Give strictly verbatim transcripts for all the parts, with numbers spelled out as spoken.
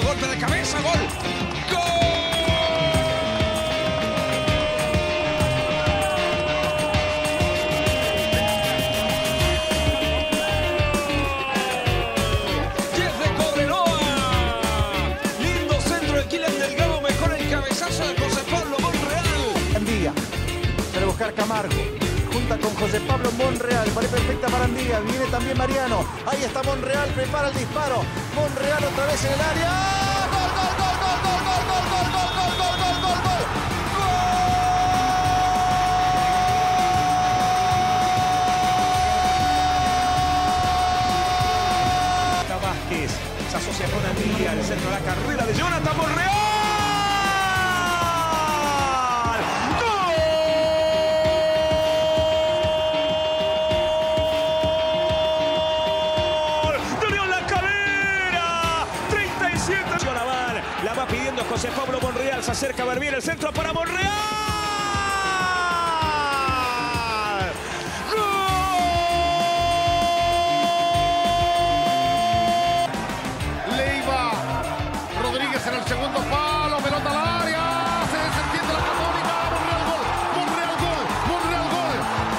golpe de cabeza, gol. ¡Gol! Buscar Camargo, junta con José Pablo Monreal, vale perfecta para Andía, viene también Mariano, ahí está Monreal, prepara el disparo, Monreal otra vez en el área, ¡gol, gol, gol, gol, gol, gol, gol, gol, gol, gol, gol, gol, gol, gol! Vázquez se asocia con Andía, el centro de la carrera de Jonathan Monreal. La va pidiendo José Pablo Monreal, se acerca a ver bien el centro para Monreal. ¡Gol! Leiva, Rodríguez en el segundo palo, pelota al área, se desentiende la Católica, Monreal gol, Monreal gol, Monreal gol,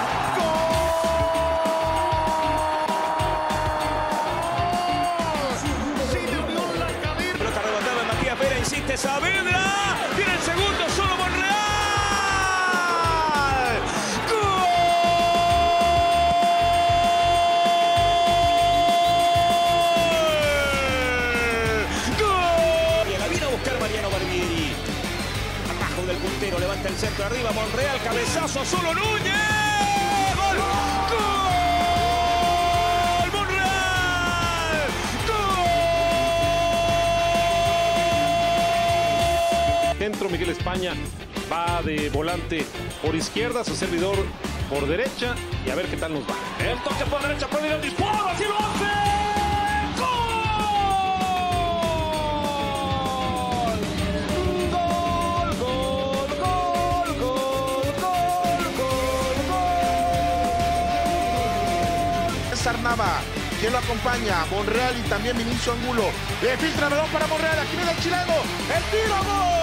gol. Sigue Unión La Calera. Pelota rebotada en Matías Vera, insiste Saavedra, tiene el segundo, solo Monreal. ¡Gol! ¡Gol! Y la vino a buscar Mariano Barbieri. Abajo del puntero, levanta el centro arriba, Monreal, cabezazo, solo Núñez. ¡Gol! ¡Gol! ¡Monreal! ¡Gol! Centro, Miguel España va de volante por izquierda, su servidor por derecha y a ver qué tal nos va. El toque por derecha, puede ir el disparo, así lo hace. ¡Gol! Gol, gol, gol, gol, gol, gol, gol. Sarnava, quien lo acompaña, Monreal y también Vinicio Angulo, le filtra el balón para Monreal, aquí viene el chileno, el tiro, gol.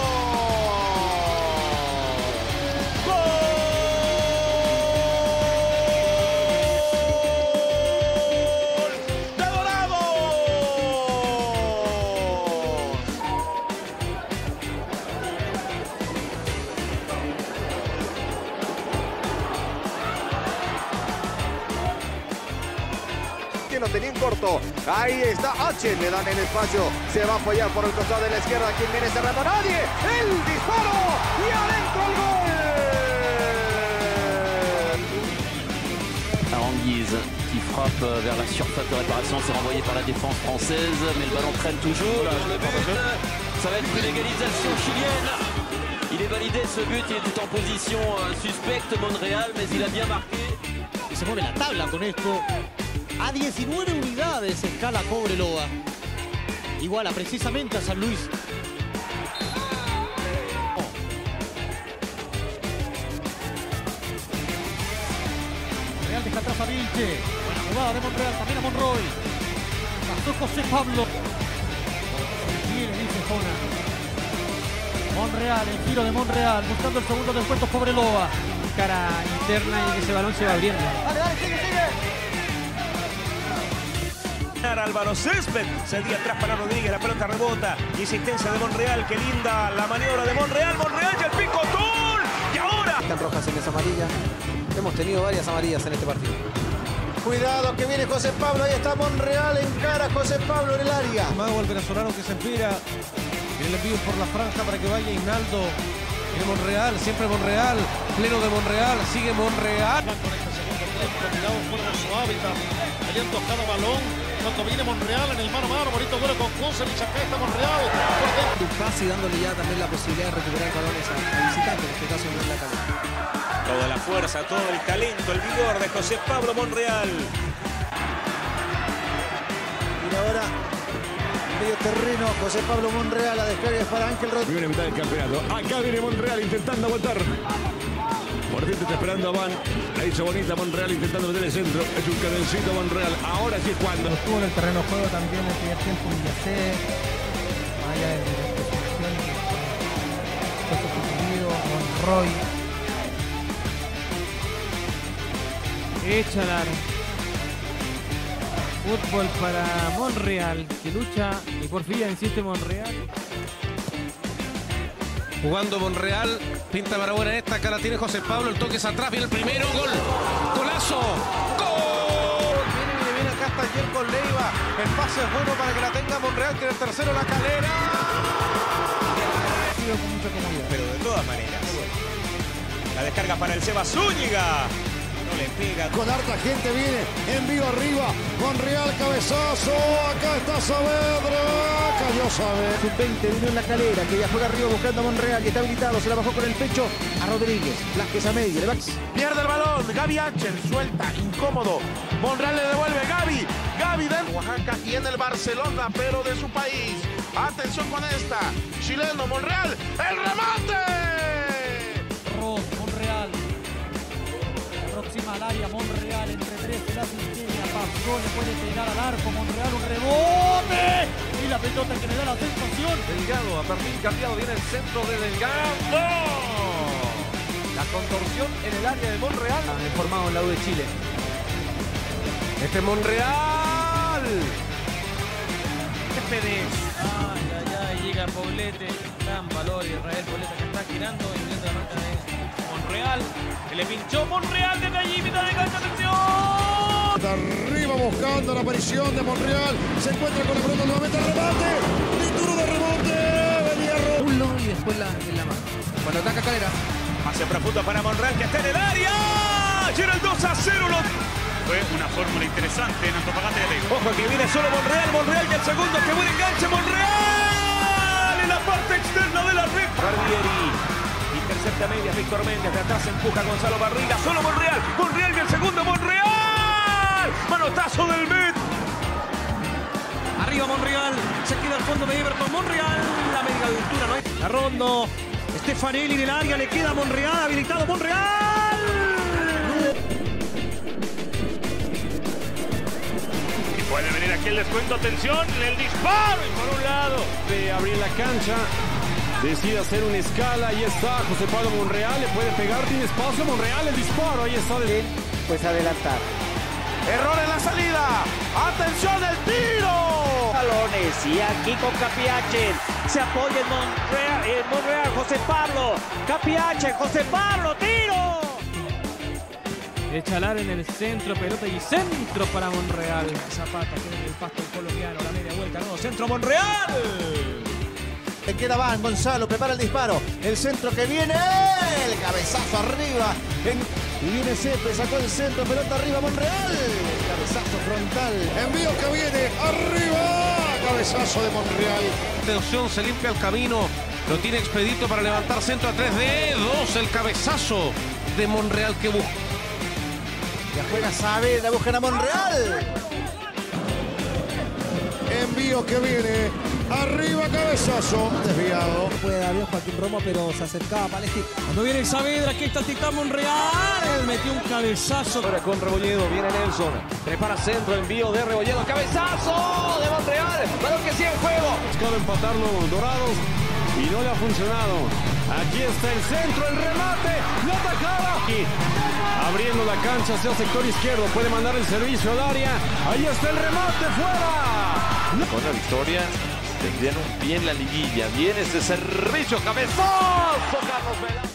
Lo tenía en corto, ahí está H, le dan el espacio, se va a apoyar por el costado de la izquierda, quien viene cerrando, nadie, el disparo y adentro el gol. Aranguiz qui frappe vers la surface de réparation, c'est renvoyé par la défense française, mais le ballon traîne toujours. Dans le but, ça va être une égalisation chilienne. Il est validé ce but, il est en position suspecte, Monreal, mais il a bien marqué. Y se mueve la tabla con esto. A diecinueve unidades escala Cobreloa. Iguala precisamente a San Luis. Real deja atrás a Vilche. Buena jugada de Monreal, también a Monroy. Pasó José Pablo. Viene, dice Jona. Monreal, el giro de Monreal, buscando el segundo descuento Cobreloa. Cara interna y ese balón se va abriendo. Dale, dale, sigue, sigue. Álvaro Césped, cedía atrás para Rodríguez, la pelota rebota, insistencia de Monreal, qué linda la maniobra de Monreal, Monreal y el picotón, y ahora... Están rojas en esa amarilla, hemos tenido varias amarillas en este partido. Cuidado que viene José Pablo, ahí está Monreal, encara a José Pablo en el área. Mago el venezolano que se espera, el envío por la franja para que vaya Hinaldo. Viene Monreal, siempre Monreal, pleno de Monreal, sigue Monreal. Con este segundo tiempo, tirado fuera de su hábitat, peleando cada balón. Cuando viene Monreal en el mano a mano, bonito duelo con Kusevich, acá está Monreal. Un pase y dándole ya también la posibilidad de recuperar balones a, a visitantes, en este caso en la cancha. Toda la fuerza, todo el talento, el vigor de José Pablo Monreal. Y ahora, medio terreno, José Pablo Monreal, la descarga es para Ángel Rodríguez. Viene a mitad del campeonato. Acá viene Monreal intentando aguantar. Por cierto, está esperando a Van. La hizo bonita Monreal intentando meter el centro. Es un cadencito Monreal. Ahora sí es cuando. Estuvo en el terreno de juego también en el primer tiempo Villacé. allá de la presentación que fue sustituido Monroy. Echalar. Fútbol para Monreal, que lucha y por fin insiste Monreal. Jugando Monreal, pinta para buena esta, acá la tiene José Pablo, el toque es atrás, viene el primero, gol, golazo, gol. Viene, viene, viene, acá está Yerko Leiva, el pase es bueno para que la tenga Monreal, que en el tercero la Calera. Con mucha comodidad. Pero de todas maneras. La descarga para el Seba Zúñiga. No le pega. Con harta gente viene, envío arriba, Monreal, cabezazo, acá está Saavedra, cayó Saavedra. sub veinte vino en la Calera, que ya juega arriba buscando a Monreal, y está habilitado, se la bajó con el pecho a Rodríguez. Vázquez a medio, le va. Pierde el balón, Gaby Ángel, suelta, incómodo. Monreal le devuelve, Gaby, Gaby de Oaxaca y en el Barcelona, pero de su país. Atención con esta, chileno, Monreal, el remate. Ross, Monreal. Aproxima al área, Monreal entre tres, la asistencia, pasó, le puede pegar al arco, Monreal, un rebote. Y la pelota que le da la sensación. Delgado, a perfil cambiado, viene el centro de Delgado. La contorsión en el área de Monreal. Formado en la U de Chile. Este Monreal. Céspedes. Ay, ay, ay, llega Poblete. Gran valor, Israel Poblete que está girando y viendo la marca de Monreal. Que le pinchó Monreal desde allí, mitad de cancha, atención. De arriba buscando la aparición de Monreal. Se encuentra con la pelota nuevamente, remate. Dituro de rebote. Venía Rulo y después la, en la mano. Cuando ataca Calera. Pase profundo para Monreal que está en el área. Llega el dos a cero. Lo... Fue una fórmula interesante en Antofagasta de Lego. Ojo que viene solo Monreal. Monreal y el segundo que buen enganche. Monreal en la parte externa de la red. Barbieri. Intercepta media, Víctor Méndez, de atrás empuja Gonzalo Barriga, solo Monreal, Monreal y el segundo, Monreal, manotazo del Met. Arriba Monreal, se queda al fondo de Everton, Monreal, la media de altura, ¿no hay? La Rondo, Stefanelli del área, le queda Monreal, habilitado Monreal. Y puede venir aquí el descuento, atención, el disparo, y por un lado. De abrir la cancha. Decide hacer una escala, ahí está José Pablo Monreal, le puede pegar, tiene espacio, Monreal, el disparo, ahí está. De... Pues adelantar. Error en la salida. Atención, el tiro. Balones y aquí con Capiache. Se apoya en Monreal, en Monreal, José Pablo. Capiache, José Pablo, tiro. Echalar en el centro, pelota y centro para Monreal. Zapata tiene el pasto colombiano, la media vuelta, no, centro Monreal. Le queda Van, Gonzalo prepara el disparo. El centro que viene, el cabezazo arriba. En... Y viene Cepe, sacó el centro, pelota arriba Monreal. Cabezazo frontal. Envío que viene, arriba. Cabezazo de Monreal. Atención, se limpia el camino. Lo tiene expedito para levantar centro a tres de dos. El cabezazo de Monreal que busca. Ya juega Saavedra, buscan a Monreal. Envío que viene, arriba cabezazo, desviado. Puede dar bien Joaquín Romo, pero se acercaba Palesti. Cuando viene Saavedra, aquí está Titán Monreal, metió un cabezazo. Ahora con Rebolledo, viene Nelson, prepara centro, envío de Rebolledo, cabezazo de Monreal, balón que sigue en juego. Buscado empatarlo Dorados y no le ha funcionado. Aquí está el centro, el remate, la tajada. Y abriendo la cancha hacia el sector izquierdo, puede mandar el servicio al área. Ahí está el remate, fuera. Con la victoria tendrían un pie en la liguilla. Viene ese servicio, cabezazo, Carlos Velasco.